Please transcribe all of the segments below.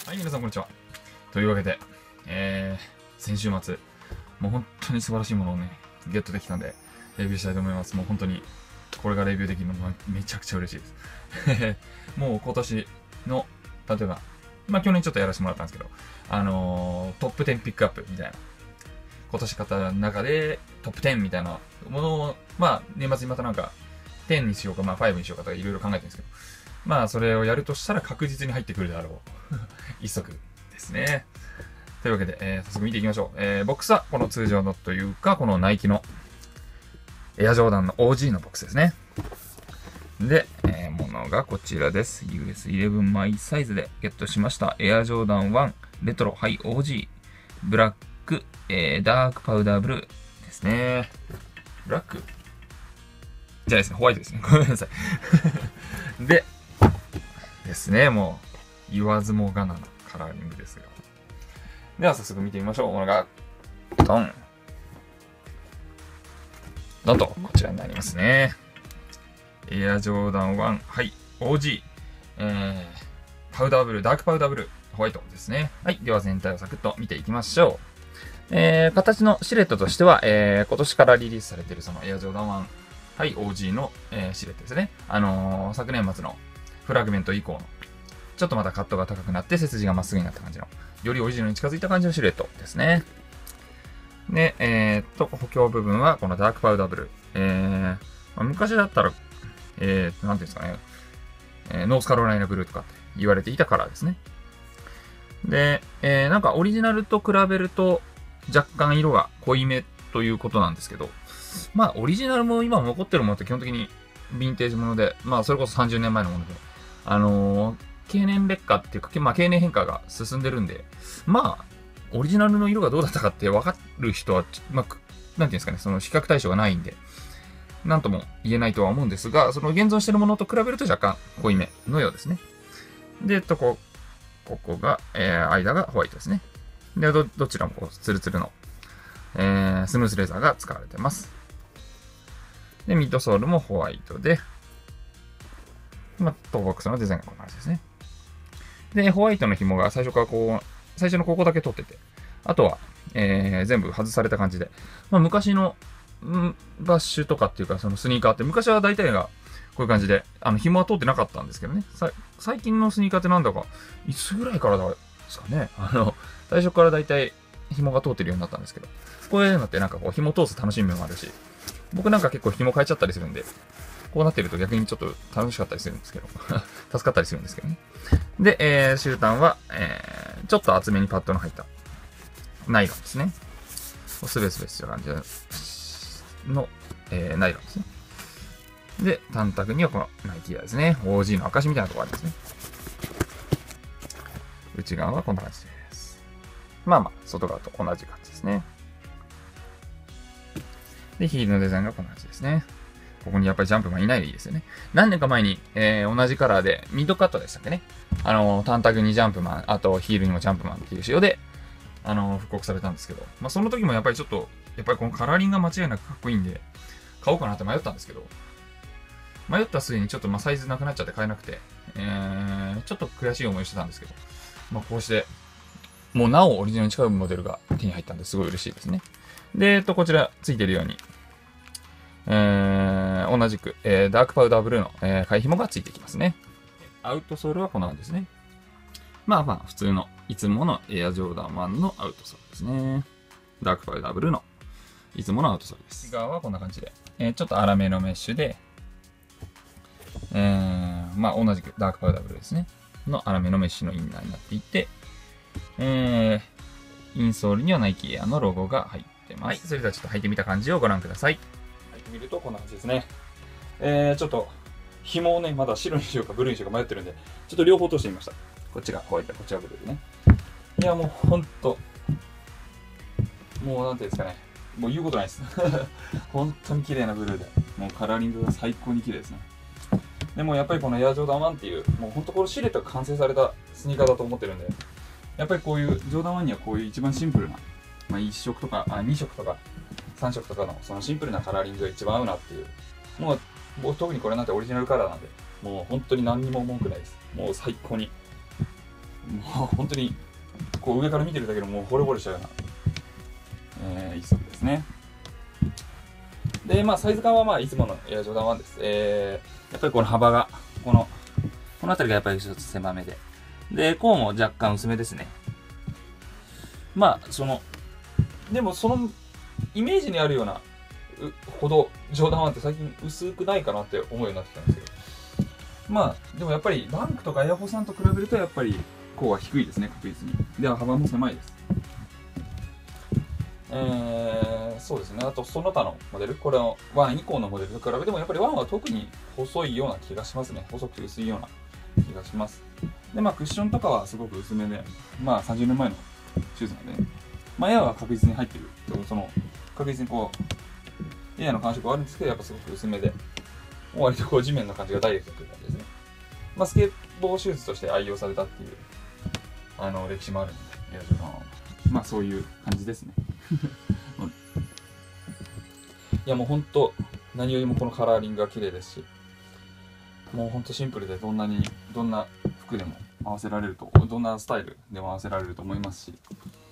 はい、皆さんこんにちは。というわけで、先週末、もう本当に素晴らしいものをね、ゲットできたんで、レビューしたいと思います。もう本当に、これがレビューできるのがめちゃくちゃ嬉しいです。もう今年の、例えば、去年ちょっとやらせてもらったんですけど、トップ10ピックアップみたいな、今年買った中でトップ10みたいなものを、年末にまたなんか、10にしようか、5にしようかとかいろいろ考えてるんですけど、それをやるとしたら確実に入ってくるであろう。一足ですね。というわけで、早速見ていきましょう。ボックスはこの通常のというか、このナイキのエアジョーダンの OG のボックスですね。で、ものがこちらです。US11 マイサイズでゲットしました。エアジョーダン1レトロハイ OG ブラック、ダークパウダーブルーですね。ブラックじゃないですね。ホワイトですね。ごめんなさい。で、ですね。もう、言わずもがなのカラーリングですが。では早速見てみましょう。ものが、ドン。ドンと、こちらになりますね。エアジョーダン1、はい、OG、パウダーブルー、ダークパウダーブルー、ホワイトですね。はい、では全体をサクッと見ていきましょう。形のシルエットとしては、今年からリリースされているそのエアジョーダン1、はい、OG の、シルエットですね。昨年末のフラグメント以降の、ちょっとまたカットが高くなって背筋がまっすぐになった感じの、よりオリジナルに近づいた感じのシルエットですね。で、補強部分はこのダークパウダーブルー。昔だったら、なんていうんですかね、ノースカロライナブルーとかって言われていたカラーですね。で、なんかオリジナルと比べると若干色が濃いめということなんですけど、オリジナルも今残ってるものって基本的にヴィンテージもので、それこそ30年前のもので、経年劣化っていうか、経年変化が進んでるんで、オリジナルの色がどうだったかって分かる人は、なんていうんですかね、その比較対象がないんで、なんとも言えないとは思うんですが、その現存しているものと比べると若干濃いめのようですね。で、ここが、間がホワイトですね。で、どちらもツルツルの、スムースレザーが使われています。で、ミッドソールもホワイトで、トーボックスのデザインがこんな感じですね。で、ホワイトの紐が最初のここだけ取ってて、あとは、全部外された感じで、昔の、バッシュとかっていうか、そのスニーカーって、昔は大体がこういう感じで、紐は通ってなかったんですけどね。最近のスニーカーってなんだか、いつぐらいからですかね。最初から大体紐が通ってるようになったんですけど、こういうのってなんかこう紐通す楽しみもあるし、僕なんか結構紐変えちゃったりするんで、こうなってると逆にちょっと楽しかったりするんですけど、助かったりするんですけどね。で、終端は、ちょっと厚めにパッドの入ったナイロンですね。スベスベした感じの、ナイロンですね。で、短卓にはこのナイキアですね。OG の証みたいなところありますね。内側はこんな感じです。外側と同じ感じですね。で、ヒールのデザインがこんな感じですね。ここにやっぱりジャンプマンいないでいいですよね。何年か前に、同じカラーで、ミッドカットでしたっけね。短卓にジャンプマン、あとヒールにもジャンプマンっていう仕様で、復刻されたんですけど、その時もやっぱりちょっと、このカラーリングが間違いなくかっこいいんで、買おうかなって迷ったんですけど、迷った末にちょっとサイズなくなっちゃって買えなくて、ちょっと悔しい思いしてたんですけど、こうして、もうなおオリジナルに近いモデルが手に入ったんですごい嬉しいですね。で、こちらついてるように、同じく、ダークパウダーブルーの、替え紐がついてきますね。アウトソールはこんな感じですね。普通の、いつものエアジョーダン1のアウトソールですね。ダークパウダーブルーの、いつものアウトソールです。内側はこんな感じで、ちょっと粗めのメッシュで、同じくダークパウダーブルーですね。の粗めのメッシュのインナーになっていて、インソールにはナイキエアのロゴが入ってます。はい、それではちょっと履いてみた感じをご覧ください。履いてみるとこんな感じですね。ちょっと、紐をね、まだ白にしようかブルーにしようか迷ってるんで、ちょっと両方通してみました。こっちがホワイト、こっちがブルーでね。いや、もうほんと、もうなんていうんですかね、もう言うことないです。本当に綺麗なブルーで、もうカラーリングが最高に綺麗ですね。でもやっぱりこのエアジョーダン1っていう、もうほんとこのシルエットが完成されたスニーカーだと思ってるんで、やっぱりこういうジョーダン1にはこういう一番シンプルな、1色とか、2色とか、3色とかのそのシンプルなカラーリングが一番合うなっていう。もう特にこれなんてオリジナルカラーなんで、もう本当に何にも文句ないです。もう最高にもう本当にこう上から見てるだけでもう惚れ惚れしちゃうような、一足ですね。で、まあ、サイズ感はまあいつものエアジョーダン1です。やっぱりこの幅が、この辺りがやっぱり一つ狭めで。で、甲も若干薄めですね。まあ、でもそのイメージにあるようなほどジョーダン1って最近薄くないかなって思うようになってきたんですけど。まあ、でもやっぱりバンクとかエアフォーさんと比べるとやっぱり甲は低いですね、確実に。では幅も狭いです。そうですね。あと、その他のモデル、これの1以降のモデルと比べても、やっぱり1は特に細いような気がしますね。細くて薄いような気がします。で、まあ、クッションとかはすごく薄めで、まあ、30年前のシューズなんで、ね、まあ、エアは確実に入ってる。確実にこう、エアの感触はあるんですけど、やっぱすごく薄めで、割とこう地面の感じがダイレクトという感じですね。まあ、スケボーシューズとして愛用されたっていう、歴史もあるので、エアジョーダンは。まあ、そういう感じですね。いやもうほんと何よりもこのカラーリングが綺麗ですし、もうほんとシンプルでどんな服でも合わせられると、どんなスタイルでも合わせられると思いますし、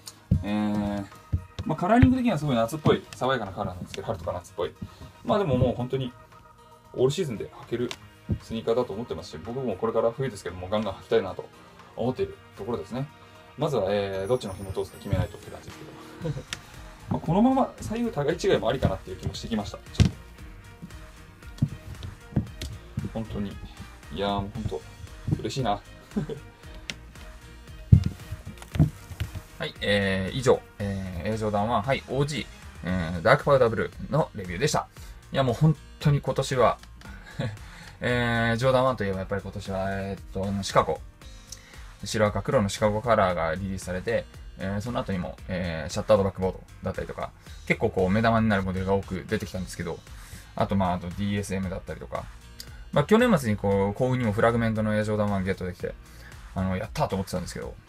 まあ、カラーリング的にはすごい夏っぽい爽やかなカラーなんですけど、春とか夏っぽい。まあでももう本当にオールシーズンで履けるスニーカーだと思ってますし、僕もこれから冬ですけどもガンガン履きたいなと思っているところですね。まずは、どっちの紐通すか決めないとって感じですけどまあこのまま左右互い違いもありかなっていう気もしてきました。ちょっと本当に、いやーもう本当嬉しいなはい、以上、エアジョーダン1、はい、OG、ダークパウダーブルーのレビューでした。いやもう本当に今年はジョーダン1といえばやっぱり今年は、シカゴ、白赤黒のシカゴカラーがリリースされて、その後にも、シャッタードバックボードだったりとか、結構こう目玉になるモデルが多く出てきたんですけど、あとあと DSM だったりとか、まあ去年末にこう、幸運にもフラグメントのエアジョーダン1ゲットできて、やったーと思ってたんですけど、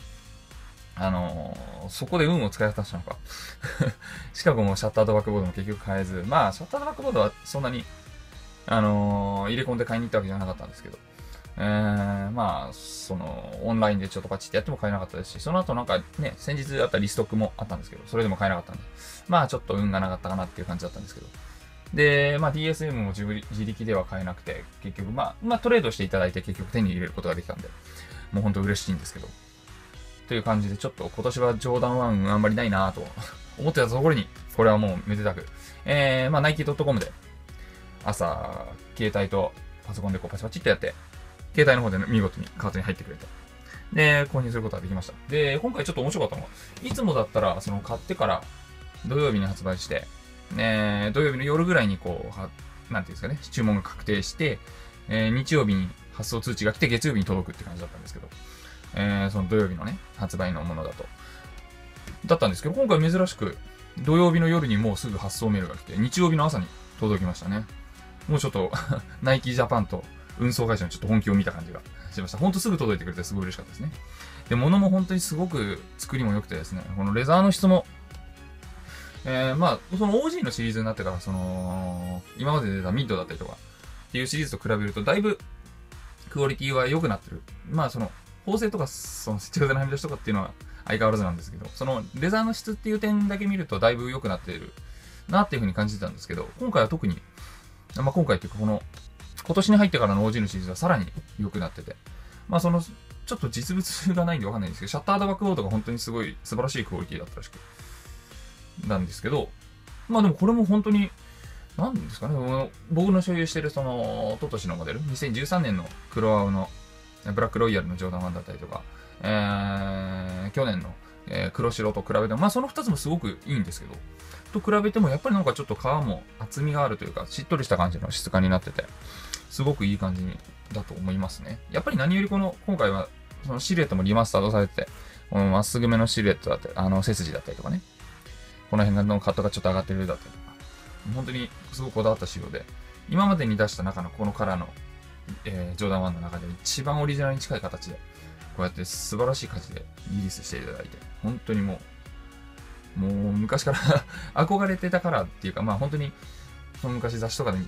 そこで運を使い果たしたのか。シカゴもシャッタードバックボードも結局買えず、まあシャッタードバックボードはそんなに、入れ込んで買いに行ったわけじゃなかったんですけど、まあ、オンラインでちょっとパチってやっても買えなかったですし、その後なんかね、先日あったリストックもあったんですけど、それでも買えなかったんで、まあちょっと運がなかったかなっていう感じだったんですけど。で、まあ DSM も自力では買えなくて、結局まあトレードしていただいて結局手に入れることができたんで、もうほんと嬉しいんですけど。という感じで、ちょっと今年はジョーダン1あんまりないなぁと思ってたところに、これはもうめでたく、まあ Nike.com で、朝、携帯とパソコンでこうパチパチってやって、携帯の方で見事にカートに入ってくれて。で、購入することができました。で、今回ちょっと面白かったのが、いつもだったら、買ってから土曜日に発売して、土曜日の夜ぐらいにこう、なんていうんですかね、注文が確定して、日曜日に発送通知が来て月曜日に届くって感じだったんですけど、その土曜日のね、発売のものだったんですけど、今回珍しく、土曜日の夜にもうすぐ発送メールが来て、日曜日の朝に届きましたね。もうちょっと、ナイキジャパンと運送会社のちょっと本気を見た感じがしました。ほんとすぐ届いてくれてすごい嬉しかったですね。で、物も本当にすごく作りも良くてですね、このレザーの質も、まあ、その OG のシリーズになってから、今まで出たミッドだったりとか、っていうシリーズと比べると、だいぶ、クオリティは良くなってる。まあ、縫製とか、接着剤のはみ出しとかっていうのは相変わらずなんですけど、レザーの質っていう点だけ見ると、だいぶ良くなっているなっていう風に感じてたんですけど、今回は特に、まあ、今回っていうか、今年に入ってからの OG のシリーズはさらに良くなってて、まあ、ちょっと実物がないんでわかんないんですけど、シャッタードバックボードが本当にすごい素晴らしいクオリティだったらしく、なんですけど、まあでもこれも本当に、なんですかね、僕の所有してるおととしのモデル、2013年の黒青のブラックロイヤルのジョーダン1だったりとか、去年の、黒白と比べても、まあその2つもすごくいいんですけど、と比べてもやっぱりなんかちょっと皮も厚みがあるというか、しっとりした感じの質感になってて、すごくいい感じだと思いますね。やっぱり何より今回は、シルエットもリマスタードされてて、まっすぐめのシルエットだったり、背筋だったりとかね、この辺のカットがちょっと上がってるだったりとか、本当にすごくこだわった仕様で、今までに出した中のこのカラーの、ジョーダン1の中で一番オリジナルに近い形で、こうやって素晴らしい価値でリリースしていただいて、本当にもう昔から憧れてたカラーっていうか、まあ本当に、その昔雑誌とかで見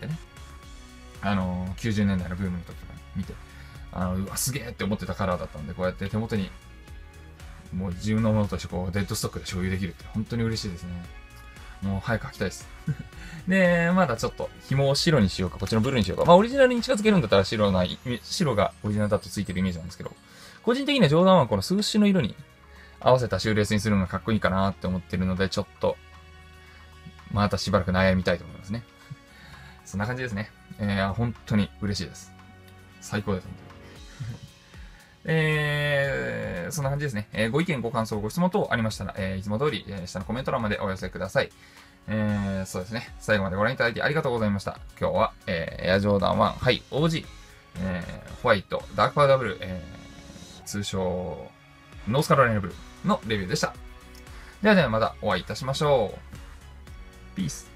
てね、90年代のブームの時とか見て、うわ、すげえって思ってたカラーだったんで、こうやって手元にもう自分のものとしてこう、デッドストックで所有できるって本当に嬉しいですね。もう早く履きたいです。で、まだちょっと紐を白にしようか、こっちのブルーにしようか。まあオリジナルに近づけるんだったら白がオリジナルだとついてるイメージなんですけど、個人的にはジョーダンはこのスウッシュの色に合わせたシューレースにするのがかっこいいかなって思ってるので、ちょっと、またしばらく悩みたいと思いますね。そんな感じですね。本当に嬉しいです。最高です、本当に。そんな感じですね。ご意見、ご感想、ご質問等ありましたら、いつも通り、下のコメント欄までお寄せください。そうですね。最後までご覧いただいてありがとうございました。今日は、エアジョーダン1、はい、OG、ホワイト、ダークパウダーブルー、通称、ノースカロライナブルーのレビューでした。ではまたお会いいたしましょう。ピース。